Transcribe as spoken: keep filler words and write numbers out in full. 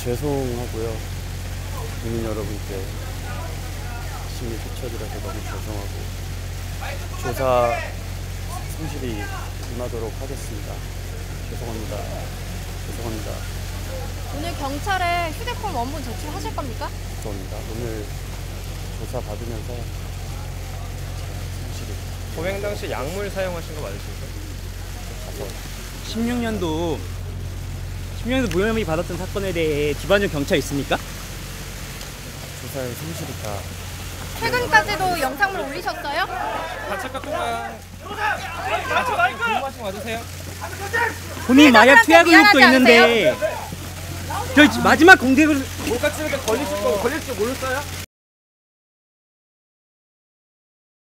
죄송하고요. 국민 여러분께 심히 끼쳐드려서 너무 죄송하고 조사 성실히 임하도록 하겠습니다. 죄송합니다. 죄송합니다. 오늘 경찰에 휴대폰 원본 제출하실 겁니까? 죄송합니다. 오늘 조사 받으면서 성실히 범행 당시 약물 사용하신 거 맞으십니까? 가서 십육 년도 십육 년도 무혐의 받았던 사건에 대해 기반적 경찰 있습니까? 조사에 성실히 다 최근까지도 영상물 올리셨어요? 단체 깎고가 단체 궁금하신 거 맞으세요? 본인 마약 투약 미안하지 의혹도 있는데 저 마지막 공개를 몰카 찍을 때 걸리실 거 걸릴 줄 몰랐어요?